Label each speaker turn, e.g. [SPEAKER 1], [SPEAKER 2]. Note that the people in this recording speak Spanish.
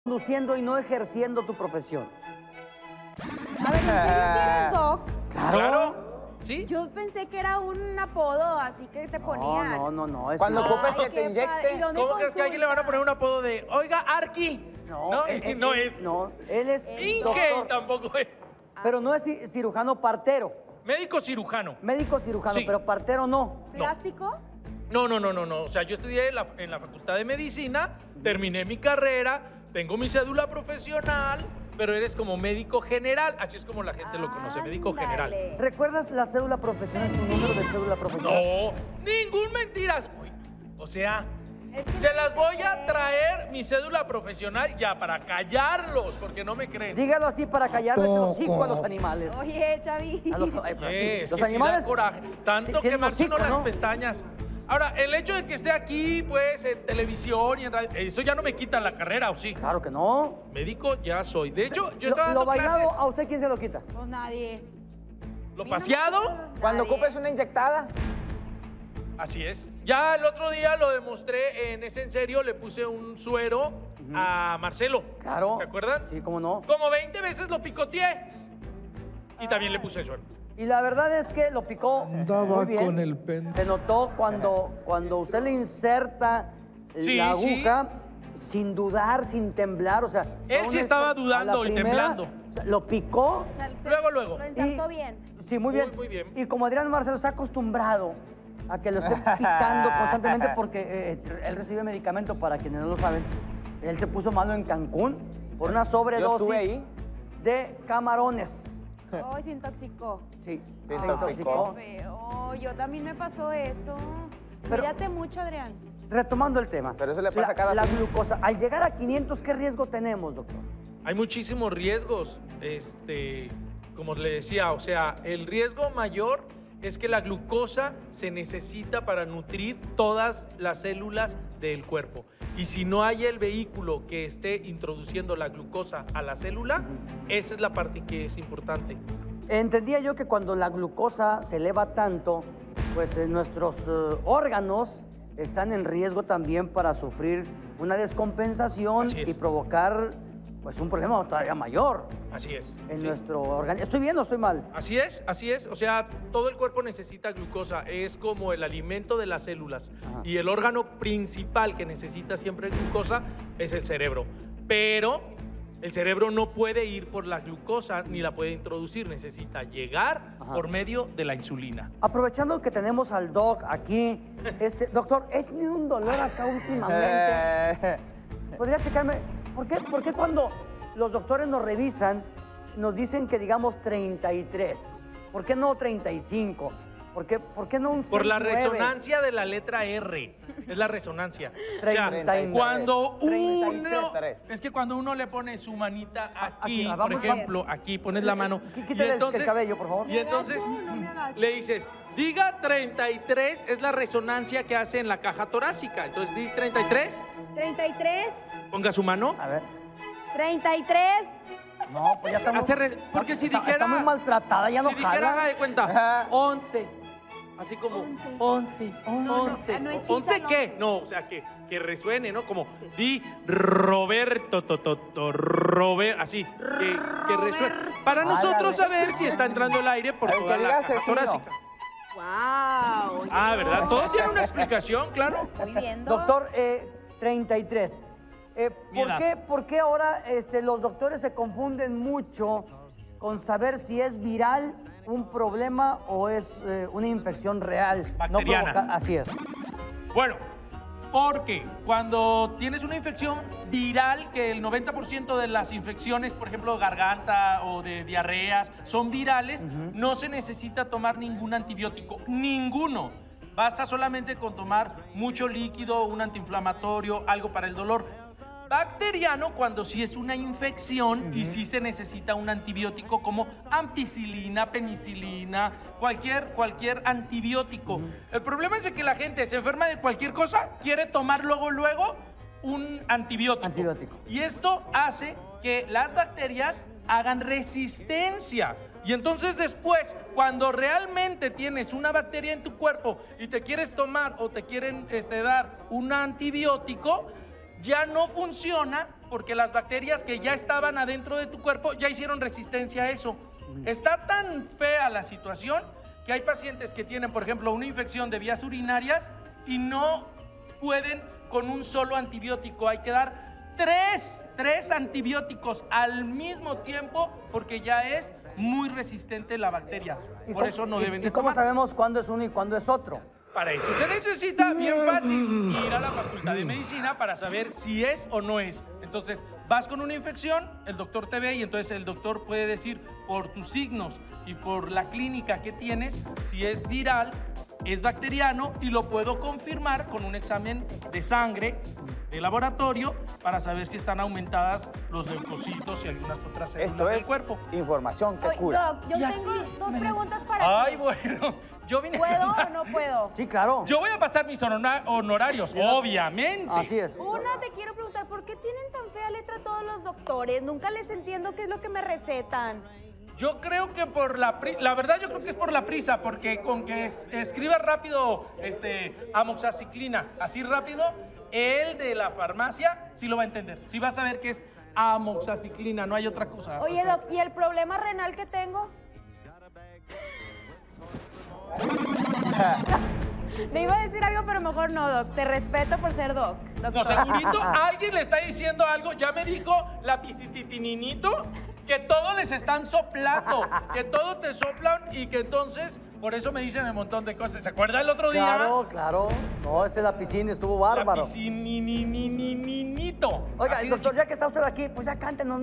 [SPEAKER 1] conduciendo y no ejerciendo tu profesión.
[SPEAKER 2] A ver, ¿en serio si eres doc?
[SPEAKER 3] Claro. ¿Sí?
[SPEAKER 2] Yo pensé que era un apodo, así que te ponían.
[SPEAKER 1] No.
[SPEAKER 4] Cuando ocupes que te
[SPEAKER 2] qué
[SPEAKER 4] inyecte.
[SPEAKER 2] ¿Y dónde
[SPEAKER 3] ¿Cómo crees que a alguien le van a poner un
[SPEAKER 2] consulta?
[SPEAKER 3] apodo de, oiga, Arqui? No es.
[SPEAKER 1] No, él es
[SPEAKER 3] Inge
[SPEAKER 1] doctor,
[SPEAKER 3] tampoco es.
[SPEAKER 1] pero no es cirujano partero.
[SPEAKER 3] Médico cirujano.
[SPEAKER 1] Médico cirujano,
[SPEAKER 3] Sí.
[SPEAKER 1] pero partero no.
[SPEAKER 2] ¿Plástico?
[SPEAKER 3] No. O sea, yo estudié en la Facultad de Medicina, terminé mi carrera, tengo mi cédula profesional, pero eres como médico general. Así es como la gente lo conoce, médico general.
[SPEAKER 2] Ándale.
[SPEAKER 1] ¿Recuerdas la cédula profesional, tu número de cédula profesional?
[SPEAKER 3] No, ningún mentiras. Uy, o sea,
[SPEAKER 2] Es que
[SPEAKER 3] se
[SPEAKER 2] no
[SPEAKER 3] las
[SPEAKER 2] me
[SPEAKER 3] voy a
[SPEAKER 2] creen.
[SPEAKER 3] traer mi cédula profesional ya para callarlos, porque no me creen.
[SPEAKER 1] Dígalo así para callarles el hocico a los animales.
[SPEAKER 2] Oye, Chavi.
[SPEAKER 1] Ay, pero sí,
[SPEAKER 3] Es
[SPEAKER 1] los
[SPEAKER 3] que sí
[SPEAKER 1] animales
[SPEAKER 3] da coraje. Tanto
[SPEAKER 1] tienen
[SPEAKER 3] quemarse uno
[SPEAKER 1] hocico,
[SPEAKER 3] las
[SPEAKER 1] ¿no?
[SPEAKER 3] pestañas. Ahora, el hecho de que esté aquí, pues, en televisión y en radio, eso ya no me quita la carrera, ¿o sí?
[SPEAKER 1] Claro que no.
[SPEAKER 3] Médico ya soy. De hecho, yo
[SPEAKER 1] Lo
[SPEAKER 3] estaba dando
[SPEAKER 1] bailado,
[SPEAKER 3] clases.
[SPEAKER 1] ¿a usted quién se lo quita?
[SPEAKER 2] Pues nadie.
[SPEAKER 3] Lo
[SPEAKER 2] A mí no me
[SPEAKER 3] paseado,
[SPEAKER 2] acuerdo
[SPEAKER 4] Cuando
[SPEAKER 2] nadie.
[SPEAKER 4] ocupes una inyectada.
[SPEAKER 3] así es. Ya el otro día lo demostré en ese en serio, le puse un suero a Marcelo.
[SPEAKER 1] Claro.
[SPEAKER 3] ¿Se acuerdan?
[SPEAKER 1] Sí, cómo no.
[SPEAKER 3] Como 20 veces lo picoteé. Y también le puse suero.
[SPEAKER 1] Y la verdad es que lo picó
[SPEAKER 5] Andaba
[SPEAKER 1] muy bien.
[SPEAKER 5] con el pen.
[SPEAKER 1] Se notó cuando usted le inserta
[SPEAKER 3] Sí,
[SPEAKER 1] la
[SPEAKER 3] sí.
[SPEAKER 1] aguja sin dudar, sin temblar, o sea...
[SPEAKER 3] Él
[SPEAKER 1] aún
[SPEAKER 3] sí
[SPEAKER 1] es-
[SPEAKER 3] estaba
[SPEAKER 1] a la
[SPEAKER 3] dudando y temblando.
[SPEAKER 1] o sea, lo picó,
[SPEAKER 2] O sea,
[SPEAKER 3] Luego.
[SPEAKER 2] Lo ensartó
[SPEAKER 1] Y-
[SPEAKER 2] bien.
[SPEAKER 1] sí, muy bien.
[SPEAKER 3] Muy bien.
[SPEAKER 1] Y como Adrián Marcelo está acostumbrado a que lo esté picando constantemente porque él recibe medicamento, para quienes no lo saben. Él se puso malo en Cancún por una
[SPEAKER 4] Yo
[SPEAKER 1] sobredosis
[SPEAKER 4] estuve ahí.
[SPEAKER 1] de camarones.
[SPEAKER 2] Ay, se intoxicó.
[SPEAKER 1] Sí,
[SPEAKER 4] Se
[SPEAKER 1] se
[SPEAKER 4] intoxicó.
[SPEAKER 2] Qué feo. Yo también me pasó eso.
[SPEAKER 1] Pero-
[SPEAKER 2] Cuídate mucho, Adrián.
[SPEAKER 1] Retomando el tema.
[SPEAKER 4] Pero eso le pasa a cada
[SPEAKER 1] La
[SPEAKER 4] fin.
[SPEAKER 1] glucosa. Al llegar a 500, ¿qué riesgo tenemos, doctor?
[SPEAKER 3] Hay muchísimos riesgos, como le decía, o sea, el riesgo mayor es que la glucosa se necesita para nutrir todas las células del cuerpo. Y si no hay el vehículo que esté introduciendo la glucosa a la célula, esa es la parte que es importante.
[SPEAKER 1] Entendía yo que cuando la glucosa se eleva tanto, pues nuestros órganos están en riesgo también para sufrir una descompensación
[SPEAKER 3] Así es.
[SPEAKER 1] y provocar pues un problema todavía mayor
[SPEAKER 3] Así es.
[SPEAKER 1] en
[SPEAKER 3] sí.
[SPEAKER 1] nuestro organismo. ¿Estoy bien o estoy mal?
[SPEAKER 3] Así es, así es. O sea, todo el cuerpo necesita glucosa. Es como el alimento de las células.
[SPEAKER 1] Ajá.
[SPEAKER 3] Y el órgano principal que necesita siempre glucosa es el cerebro. Pero el cerebro no puede ir por la glucosa ni la puede introducir. Necesita llegar
[SPEAKER 1] Ajá.
[SPEAKER 3] por medio de la insulina.
[SPEAKER 1] Aprovechando que tenemos al doc aquí, doctor, he tenido un dolor acá últimamente. ¿Podría checarme? ¿Por qué cuando los doctores nos revisan nos dicen que digamos 33? ¿Por qué no 35? ¿Por qué no un 6,
[SPEAKER 3] Por la
[SPEAKER 1] 9?
[SPEAKER 3] resonancia de la letra R. Es la resonancia. O sea,
[SPEAKER 1] 39.
[SPEAKER 3] cuando uno...
[SPEAKER 4] 33.
[SPEAKER 3] Es que cuando uno le pone su manita aquí,
[SPEAKER 1] aquí,
[SPEAKER 3] por
[SPEAKER 1] vamos,
[SPEAKER 3] ejemplo, aquí pones la mano.
[SPEAKER 1] Quítale el cabello, por favor.
[SPEAKER 3] Y entonces
[SPEAKER 2] No me agacho.
[SPEAKER 3] le dices, diga 33, es la resonancia que hace en la caja torácica. Entonces di 33,
[SPEAKER 2] 33,
[SPEAKER 3] ponga su mano.
[SPEAKER 1] A ver.
[SPEAKER 2] 33.
[SPEAKER 1] No, pues ya estamos...
[SPEAKER 3] Porque si
[SPEAKER 1] está
[SPEAKER 3] dijera...
[SPEAKER 1] muy maltratada, ya no
[SPEAKER 3] si dijera, haga
[SPEAKER 1] jala.
[SPEAKER 3] de cuenta,
[SPEAKER 4] Ajá.
[SPEAKER 3] 11. Así como 11,
[SPEAKER 2] no,
[SPEAKER 3] 11.
[SPEAKER 2] no, hechiza,
[SPEAKER 3] 11
[SPEAKER 2] no.
[SPEAKER 3] qué? No, o sea, que resuene, ¿no? Como di Roberto, Robert, así, que resuene. Para nosotros saber si está entrando el aire por
[SPEAKER 4] Aunque
[SPEAKER 3] toda la
[SPEAKER 4] diga
[SPEAKER 3] caja
[SPEAKER 4] asesino.
[SPEAKER 3] torácica.
[SPEAKER 2] Wow.
[SPEAKER 3] Ah, ¿verdad? Todo tiene una explicación, claro.
[SPEAKER 2] Muy bien,
[SPEAKER 1] Doctor, 33.
[SPEAKER 3] Mi edad.
[SPEAKER 1] ¿Por qué ahora los doctores se confunden mucho con saber si es viral un problema o es una infección real?
[SPEAKER 3] Bacteriana.
[SPEAKER 1] Así es.
[SPEAKER 3] Bueno, porque cuando tienes una infección viral, que el 90% de las infecciones, por ejemplo, de garganta o de diarreas, son virales, no se necesita tomar ningún antibiótico, ninguno. Basta solamente con tomar mucho líquido, un antiinflamatorio, algo para el dolor. Bacteriano, cuando sí es una infección y sí se necesita un antibiótico como ampicilina, penicilina, cualquier antibiótico. El problema es de que la gente se enferma de cualquier cosa, quiere tomar luego un antibiótico.
[SPEAKER 1] Antibiótico.
[SPEAKER 3] Y esto hace que las bacterias hagan resistencia. Y entonces después, cuando realmente tienes una bacteria en tu cuerpo y te quieres tomar o te quieren dar un antibiótico, ya no funciona porque las bacterias que ya estaban adentro de tu cuerpo ya hicieron resistencia a eso. Está tan fea la situación que hay pacientes que tienen, por ejemplo, una infección de vías urinarias y no pueden con un solo antibiótico. Hay que dar tres antibióticos al mismo tiempo porque ya es muy resistente la bacteria. Por eso no deben de
[SPEAKER 1] ¿Y cómo
[SPEAKER 3] tomar.
[SPEAKER 1] sabemos cuándo es uno y cuándo es otro?
[SPEAKER 3] Para eso se necesita, bien fácil, ir a la Facultad de Medicina para saber si es o no es. Entonces, vas con una infección, el doctor te ve y entonces el doctor puede decir por tus signos y por la clínica que tienes si es viral, es bacteriano y lo puedo confirmar con un examen de sangre de laboratorio para saber si están aumentadas los leucocitos y algunas otras células
[SPEAKER 4] Esto
[SPEAKER 3] del
[SPEAKER 4] es
[SPEAKER 3] cuerpo.
[SPEAKER 4] información que
[SPEAKER 2] Oye,
[SPEAKER 4] cura.
[SPEAKER 2] Doc, yo
[SPEAKER 3] Y así,
[SPEAKER 2] tengo dos preguntas para
[SPEAKER 3] Ay,
[SPEAKER 2] ti.
[SPEAKER 3] bueno, yo vine...
[SPEAKER 2] ¿Puedo o no puedo?
[SPEAKER 1] Sí, claro.
[SPEAKER 3] Yo voy a pasar mis honorarios, obviamente.
[SPEAKER 1] Así es.
[SPEAKER 2] Una, te quiero preguntar, ¿por qué tienen tan fea letra todos los doctores? Nunca les entiendo qué es lo que me recetan.
[SPEAKER 3] Yo creo que por la verdad yo creo que es por la prisa, porque con que escribas rápido amoxicilina, así rápido, el de la farmacia sí lo va a entender. Sí va a saber que es amoxicilina, no hay otra cosa.
[SPEAKER 2] Oye,
[SPEAKER 3] O sea,
[SPEAKER 2] Doc, ¿y el problema renal que tengo? Le iba a decir algo, pero mejor no, Doc. Te respeto por ser Doc.
[SPEAKER 3] no,
[SPEAKER 2] Doctor.
[SPEAKER 3] segurito alguien le está diciendo algo. Ya me dijo la pisititininito que todo les están soplando, que todo te soplan y que entonces por eso me dicen un montón de cosas. ¿Se acuerda el otro día?
[SPEAKER 1] Claro, claro. No, ese es la piscina, estuvo
[SPEAKER 3] La
[SPEAKER 1] bárbaro.
[SPEAKER 3] piscinininito.
[SPEAKER 1] Oiga,
[SPEAKER 3] Así de
[SPEAKER 1] doctor, ya que está usted aquí, pues ya cántenos